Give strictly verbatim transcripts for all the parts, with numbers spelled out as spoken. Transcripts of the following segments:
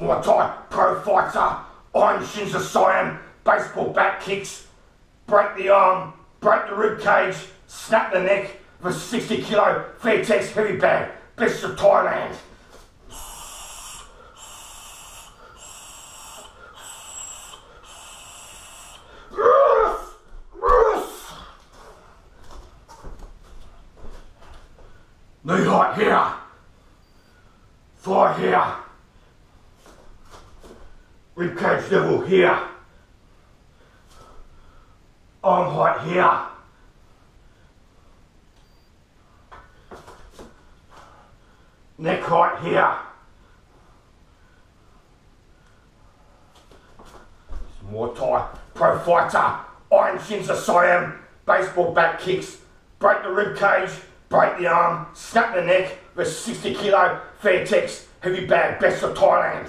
Muay Thai, pro fighter, iron shins of Siam, baseball bat kicks, break the arm, break the rib cage, snap the neck with a sixty kilo Fairtex heavy bag, best of Thailand. Knee height here, thigh here, ribcage level here, arm height here, neck height here, Muay Thai, pro fighter, iron shins of Siam, baseball bat kicks, break the rib cage, break the arm, snap the neck with a sixty kilo Fairtex heavy bag, best of Thailand.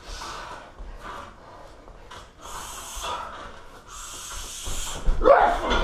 Right.